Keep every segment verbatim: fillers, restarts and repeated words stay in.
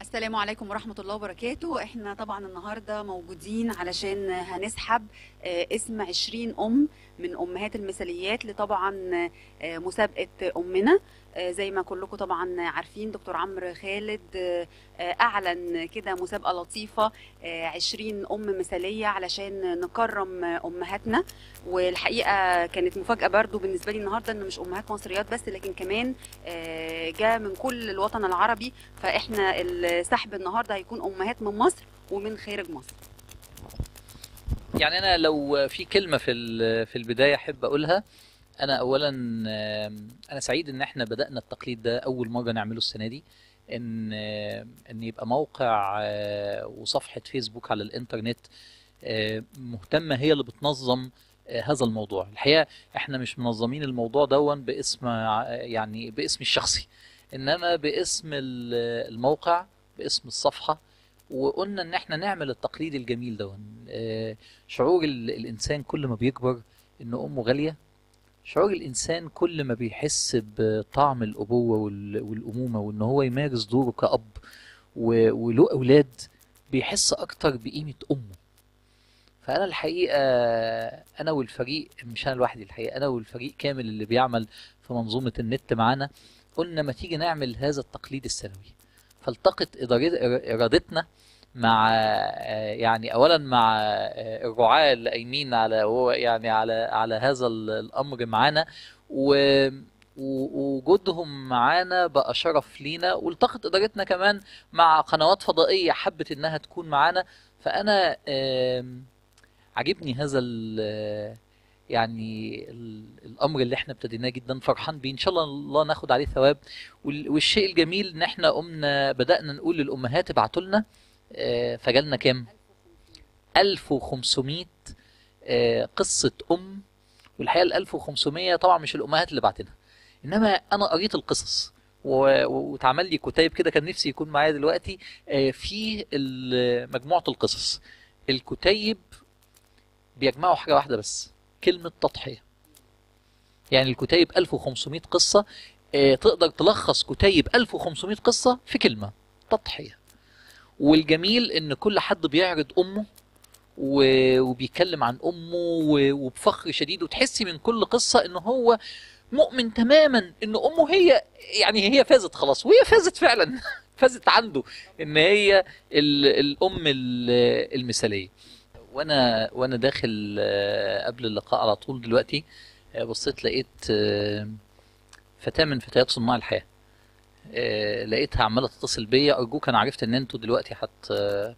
السلام عليكم ورحمة الله وبركاته. احنا طبعا النهاردة موجودين علشان هنسحب اسم عشرين أم من أمهات المثاليات لطبعا مسابقة أمنا. زي ما كلكم طبعا عارفين دكتور عمرو خالد أعلن كده مسابقة لطيفة عشرين أم مثالية علشان نكرم أمهاتنا. والحقيقة كانت مفاجأة برضو بالنسبة لي النهاردة إن مش أمهات مصريات بس، لكن كمان جاء من كل الوطن العربي. فإحنا السحب النهاردة هيكون أمهات من مصر ومن خارج مصر. يعني أنا لو في كلمة في في البداية أحب أقولها، أنا أولا أنا سعيد إن إحنا بدأنا التقليد ده أول مرة نعمله السنة دي، إن إن يبقى موقع وصفحة فيسبوك على الإنترنت مهتمة هي اللي بتنظم هذا الموضوع. الحقيقة إحنا مش منظمين الموضوع دون باسم يعني باسم الشخصي، إنما باسم الموقع، باسم الصفحة. وقلنا إن إحنا نعمل التقليد الجميل دون. شعور الإنسان كل ما بيكبر إن أمه غالية، شعور الإنسان كل ما بيحس بطعم الأبوة والأمومة وإن هو يمارس دوره كأب وله أولاد، بيحس أكتر بقيمة أمه. فأنا الحقيقة أنا والفريق، مش أنا لوحدي الحقيقة، أنا والفريق كامل اللي بيعمل في منظومة النت معانا، قلنا ما تيجي نعمل هذا التقليد السنوي. فالتقت إرادتنا مع يعني اولا مع الرعاة اللي قايمين على هو يعني على على هذا الامر معانا، ووجودهم معانا بقى شرف لينا. والتقت ادارتنا كمان مع قنوات فضائيه حبت انها تكون معانا. فانا عجبني هذا يعني الامر اللي احنا ابتديناه، جدا فرحان بيه، ان شاء الله الله ناخد عليه ثواب. والشيء الجميل ان احنا قمنا بدانا نقول للامهات ابعتوا لنا، فجالنا كام؟ ألف وخمسمائة قصة أم. والحقيقة ال ألف وخمسمائة طبعا مش الأمهات اللي بعتنها، إنما أنا قريت القصص واتعمل لي كتيب كده، كان نفسي يكون معايا دلوقتي في مجموعة القصص. الكتيب بيجمعوا حاجة واحدة بس، كلمة تضحية. يعني الكتيب ألف وخمسمائة قصة، تقدر تلخص كتيب ألف وخمسمائة قصة في كلمة: تضحية. والجميل ان كل حد بيعرض امه وبيتكلم عن امه وبفخر شديد، وتحسي من كل قصة ان هو مؤمن تماما ان امه هي يعني هي فازت خلاص، وهي فازت فعلا فازت عنده ان هي الام المثالية. وانا وانا داخل قبل اللقاء على طول دلوقتي بصيت لقيت فتاة من فتيات صناع الحياة، لقيتها عماله تتصل بيا: ارجوك انا عرفت ان انتوا دلوقتي هت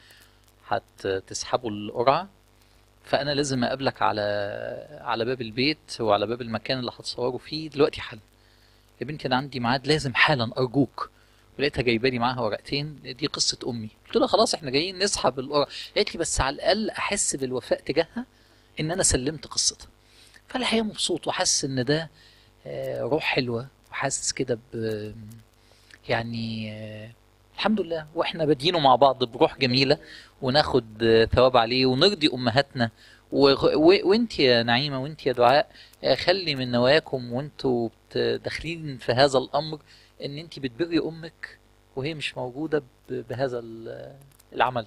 هتسحبوا القرعه، فانا لازم اقابلك على على باب البيت وعلى باب المكان اللي هتصوروا فيه دلوقتي حالا. يا بنتي انا عندي ميعاد لازم حالا ارجوك. ولقيتها جايبه لي معاها ورقتين: دي قصه امي. قلت لها خلاص احنا جايين نسحب القرعه. قالت لي بس على الاقل احس بالوفاء تجاهها ان انا سلمت قصتها. فالحقيقه مبسوط وحاسس ان ده روح حلوه، وحاسس كده ب يعني الحمد لله، واحنا بادينه مع بعض بروح جميله وناخد ثواب عليه ونرضي امهاتنا. وانت يا نعيمه وانت يا دعاء، خلي من نواياكم وانتوا داخلين في هذا الامر ان انت بتبري امك وهي مش موجوده بهذا العمل.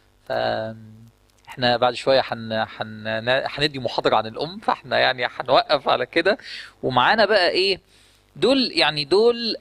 فاحنا بعد شويه حن حن هندي محاضره عن الام، فاحنا يعني هنوقف على كده. ومعانا بقى ايه دول؟ يعني دول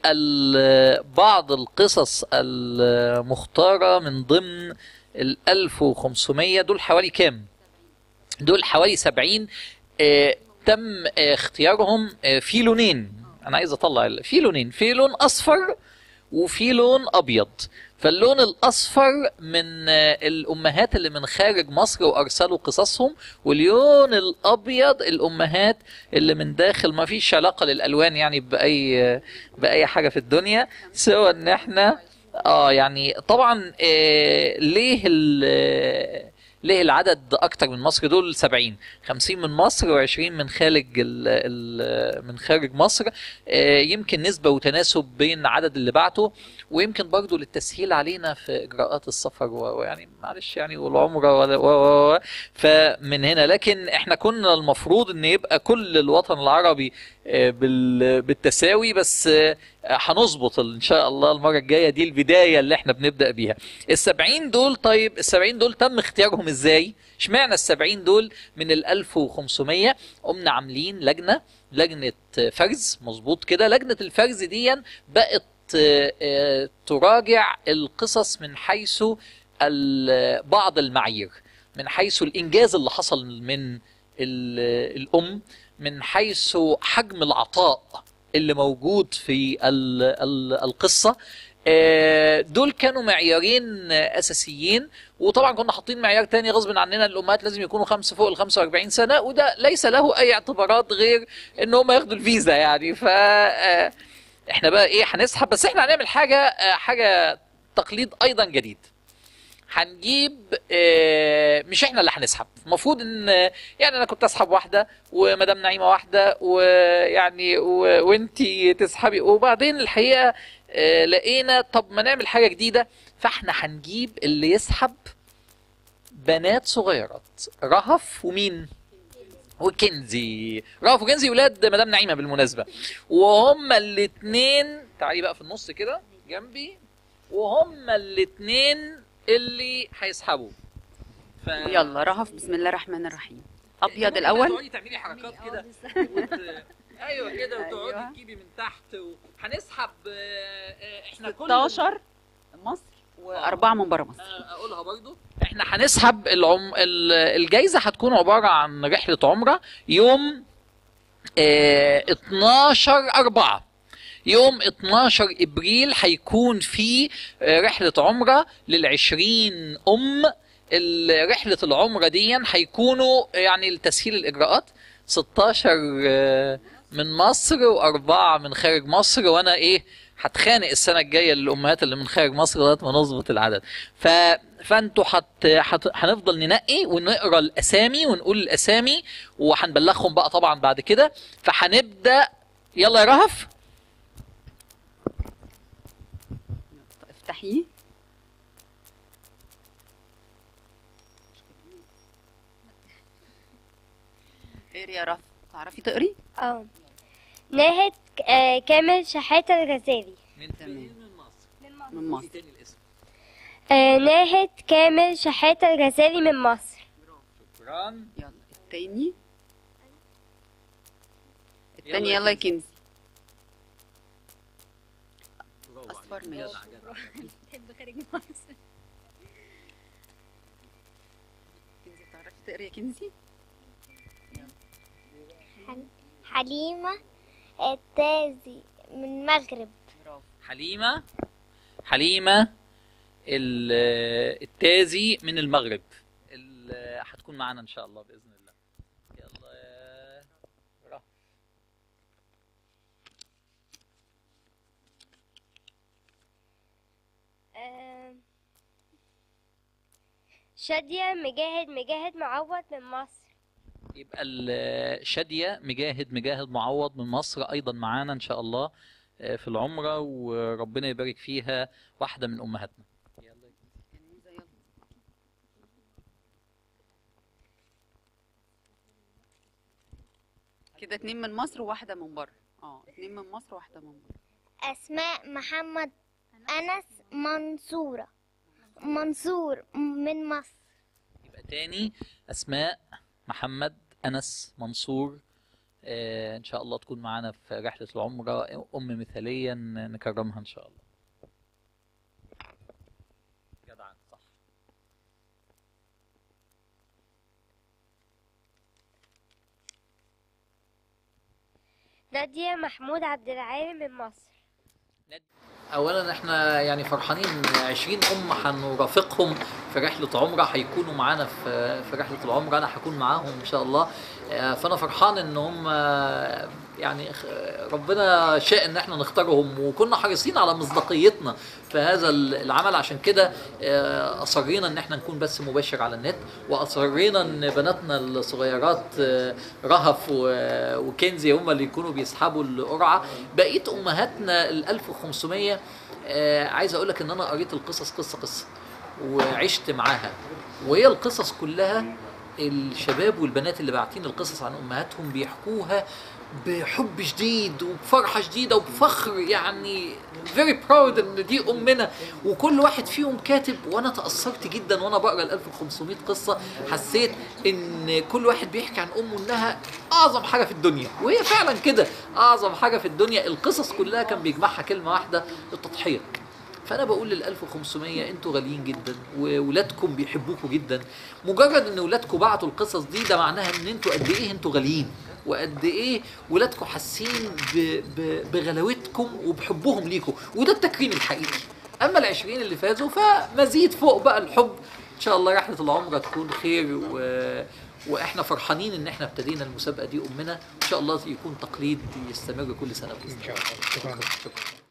بعض القصص المختارة من ضمن ال ألف وخمسمائة. دول حوالي كام؟ دول حوالي سبعين. آه تم آه اختيارهم آه في لونين. انا عايز اطلع في لونين، في لون اصفر وفي لون ابيض. فاللون الاصفر من الامهات اللي من خارج مصر وارسلوا قصصهم، واللون الابيض الامهات اللي من داخل. ما فيش علاقه للالوان يعني باي باي حاجه في الدنيا، سوى ان احنا اه يعني طبعا آه ليه ليه العدد اكتر من مصر؟ دول سبعين، خمسين من مصر وعشرين من خارج ال ال من خارج مصر. آه يمكن نسبة وتناسب بين عدد اللي بعته، ويمكن برضو للتسهيل علينا في اجراءات السفر ويعني معلش يعني والعمرة و فمن هنا. لكن احنا كنا المفروض ان يبقى كل الوطن العربي آه بالتساوي، بس آه هنظبط ان شاء الله المره الجايه، دي البدايه اللي احنا بنبدا بيها. السبعين دول، طيب السبعين دول تم اختيارهم ازاي؟ اشمعنى السبعين دول من الالف وخمسمية؟ قمنا عاملين لجنه لجنه فرز، مظبوط كده. لجنه الفرز دي بقت تراجع القصص من حيث بعض المعايير، من حيث الانجاز اللي حصل من الام، من حيث حجم العطاء اللي موجود في القصة. دول كانوا معيارين أساسيين، وطبعا كنا حاطين معيار تاني غصب عننا، الأمهات لازم يكونوا خمسة فوق ال خمسة وأربعين سنة، وده ليس له أي اعتبارات غير إن هم ياخدوا الفيزا يعني. ف احنا بقى ايه هنسحب، بس احنا هنعمل حاجة حاجة تقليد أيضا جديد. هنجيب اه مش احنا اللي هنسحب، المفروض ان يعني انا كنت اسحب واحده ومدام نعيمه واحده ويعني وانتي تسحبي، وبعدين الحقيقه اه لقينا طب ما نعمل حاجه جديده، فاحنا هنجيب اللي يسحب بنات صغيرات، رهف ومين وكنزي. رهف وكنزي ولاد مدام نعيمه بالمناسبه، وهما الاثنين تعالي بقى في النص كده جنبي، وهما الاثنين اللي هيسحبوا. ف... يلا رهف، بسم الله الرحمن الرحيم. ابيض الاول، تقعدي تعملي حركات كده وت... ايوه كده، وتقعدي أيوة. تجيبي من تحت و... هنسحب احنا ستاشر مصر واربعه من بره مصر. اقولها برضو، احنا هنسحب العم... الجايزه هتكون عباره عن رحله عمره يوم اه... اتناشر أربعة. يوم اتناشر ابريل هيكون في رحله عمره للعشرين ام. رحله العمره دي هيكونوا يعني لتسهيل الاجراءات ستاشر من مصر واربعه من خارج مصر، وانا ايه هتخانق السنه الجايه للامهات اللي من خارج مصر لغايه ما نظبط العدد. ف فانتوا حت... حت... هنفضل ننقي ونقرا الاسامي ونقول الاسامي وهنبلغهم بقى طبعا بعد كده. فهنبدا، يلا يا رهف افتحيه. خير يا رف، تعرفي تقري؟ اه. ناهد آه كامل شحاتة الغزالي. من فين؟ من مصر. من مصر. من مصر. تاني الاسم. آه ناهد كامل شحاتة الغزالي من مصر. شكرا. يلا التاني. التاني يلا يا كنزي. اصفر ماشي. بحب خارج مصر. كنزي بتعرفي تقري يا كنزي؟ حليمة التازي من المغرب. حليمة حليمة التازي من المغرب، هتكون معانا ان شاء الله باذن الله. يلا يا رهف. شادية مجاهد مجاهد معوض من مصر. يبقى شادية مجاهد مجاهد معوض من مصر ايضا معانا ان شاء الله في العمرة، وربنا يبارك فيها، واحدة من امهاتنا. يلا كده اتنين من مصر وواحدة من بره. اه اتنين من مصر وواحدة من بره. اسماء محمد انس منصورة منصور من مصر. يبقى تاني اسماء محمد انس منصور، آه ان شاء الله تكون معانا في رحله العمره، ام مثاليه نكرمها ان شاء الله. جدعان صح. نادية محمود عبد العال من مصر. اولا احنا يعني فرحانين، عشرين ام هنرافقهم في رحله عمره، هيكونوا معانا في في رحله العمره، انا هكون معاهم ان شاء الله. فانا فرحان ان هم يعني ربنا شاء ان احنا نختارهم، وكنا حريصين على مصداقيتنا في هذا العمل، عشان كده اصرينا ان احنا نكون بس مباشر على النت، واصرينا ان بناتنا الصغيرات رهف وكنزي هم اللي يكونوا بيسحبوا القرعه. بقيه امهاتنا ال ألف وخمسمية عايز اقول لك ان انا قريت القصص قصه قصه وعشت معاها، وهي القصص كلها الشباب والبنات اللي باعتين القصص عن امهاتهم بيحكوها بحب شديد وبفرحه شديده وبفخر، يعني very proud ان دي امنا، وكل واحد فيهم كاتب. وانا تاثرت جدا وانا بقرا ال ألف وخمسمائة قصه، حسيت ان كل واحد بيحكي عن امه انها اعظم حاجه في الدنيا، وهي فعلا كده اعظم حاجه في الدنيا. القصص كلها كان بيجمعها كلمه واحده: التضحيه. فانا بقول لل ألف وخمسمائة انتوا غاليين جدا، وولادكم بيحبوكوا جدا. مجرد ان ولادكم بعتوا القصص دي، ده معناها ان انتوا قد ايه انتوا غاليين، وقد ايه ولادكم حاسين بغلاوتكم وبحبهم ليكم، وده التكريم الحقيقي. اما العشرين اللي فازوا فمزيد فوق بقى الحب. ان شاء الله رحله العمر تكون خير، و... واحنا فرحانين ان احنا ابتدينا المسابقه دي امنا، وان شاء الله يكون تقليد يستمر كل سنه باذن الله. ان شاء الله. شكرا. شكرا.